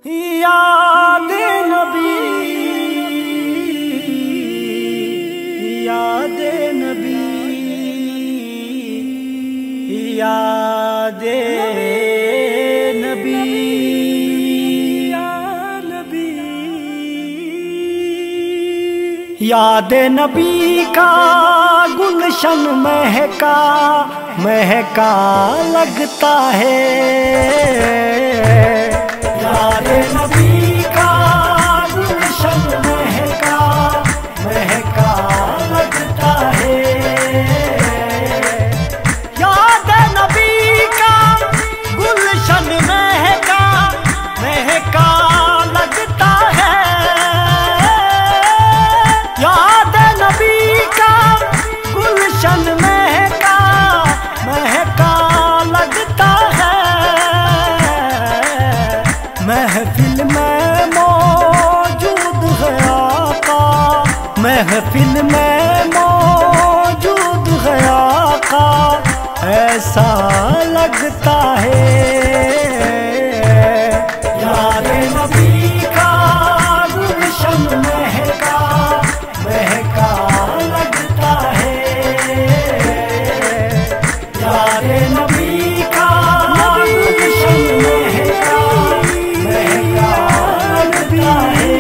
याद नबी, याद नबी, याद नबी, याद नबी का गुलशन महका महका लगता है। याद नबी का गुलशन महका महका लगता है। याद नबी का गुलशन महका महका लगता है। याद नबी का गुलशन महका महका लगता है। महफिल में मौजूद है आका, महफिल में मौजूद है आका, ऐसा लगता है। याद नबी का गुलशन महका महका लगता है। याद नबी का गुलशन महका महका लगता है।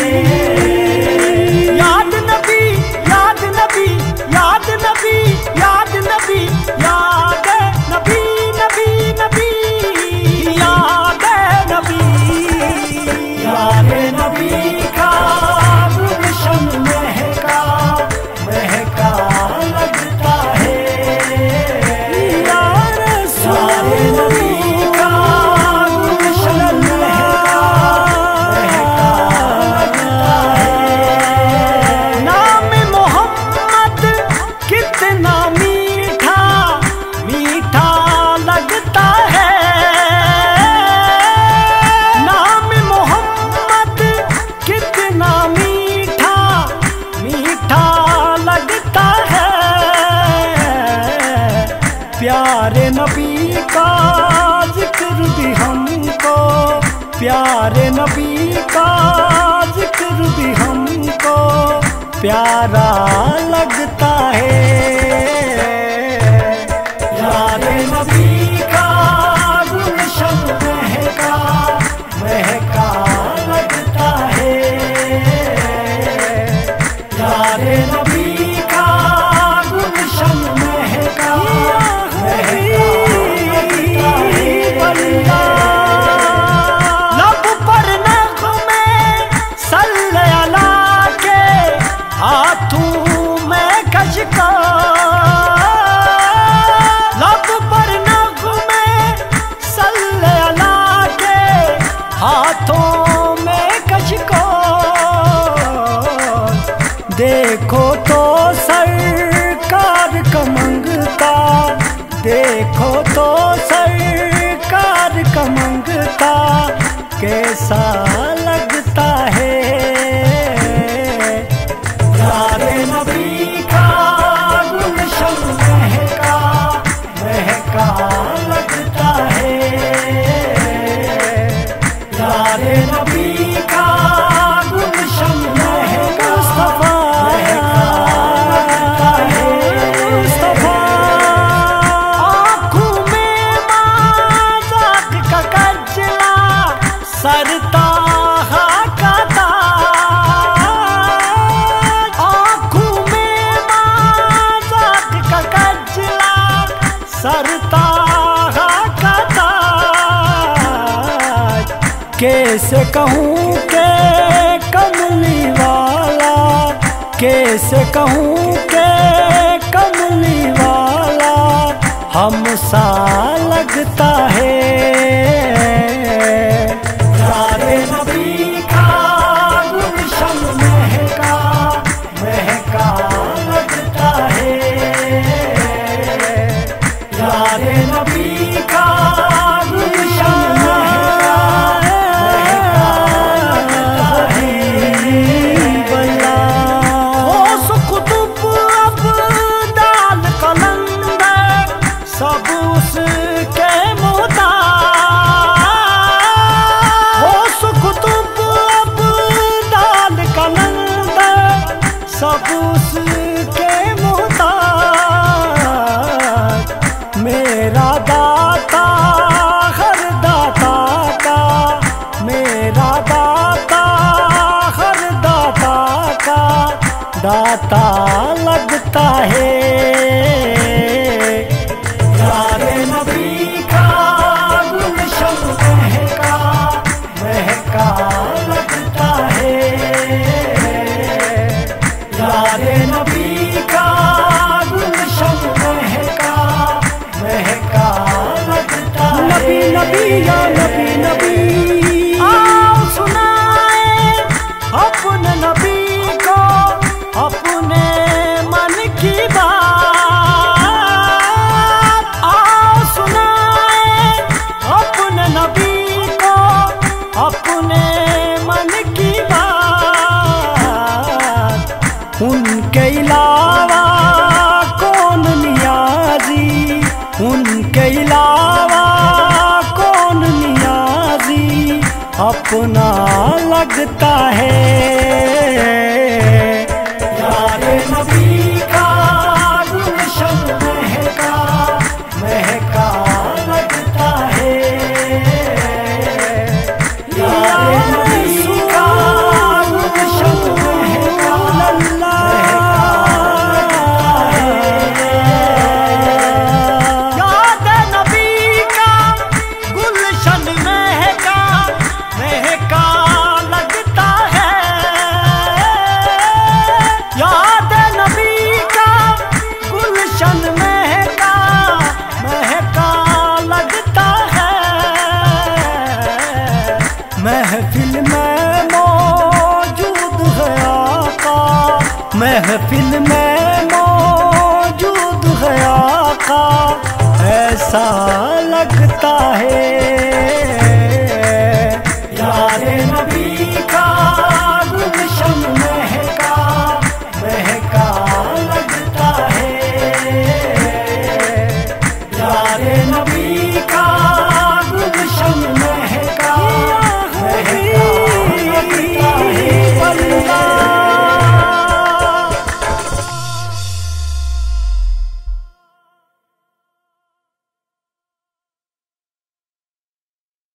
याद नबी, याद नबी, याद नबी, याद नबी, याद नबी, नबी नबी, याद नबी, याद नबी का गुलशन महका महका लगता है। याद नबी का गुलशन महका महका लगता है। नाम मोहम्मद कितना मीठा मीठा लगता है। नाम मोहम्मद कितना मीठा मीठा लगता है। प्यारे नबी का जिक्र भी हमको, प्यारे नबी का जिक्र भी हमको प्यारा लगता है। याद नबी का गुलशन महका महका लगता है। याद नबी का गुलशन महका महका लगता है। लब पर नग़्मे सल्ले अला के हाथों में कशका। लब पर नग़्मे सल्ले अला के हाथों में कशका। देखो तो सरकार का मंगता, देखो तो सरकार का मंगता, कैसा लगता है। याद नबी का गुलशन महका महका लगता है। याद नबी का गुलशन महका महका लगता है। आँखों में माज़ाक़ का कजला सरता का ताज। आँखों में माज़ाक़ का कजला सरता का ताज। कैसे कहूँ के कमली वाला, कैसे कहूँ के कमली वाला हमसा लगता है। याद नबी का गुलशन महका महका लगता है। याद नबी का गुलशन महका महका लगता है। हो सुकुतुब अब्दाल कलंदर सब उसके मुताबिक। सब उसके मुहताज, मेरा दाता हर दाता का, मेरा दाता हर दाता का दाता लगता है। यारे नबी का गुलशन महका महका लगता है। यारे नबी का गुलशन महका महका लगता है। नबी नबी या नबी नबी, आओ सुनाए अपने नबी को अपने मन की बात। आओ सुनाए अपने नबी को अपने मन की बात। उनके अलावा कौन नियाजी, उनके अलावा कौन नियाजी अपना लगता है। यारे नबी का गुलशन महका महका लगता है। यारे नबी का गुलशन महका महका लगता है। याद नबी का गुलशन महका महका लगता है। महफिल में मौजूद है आका, महफिल में मौजूद है आका, ऐसा लगता है।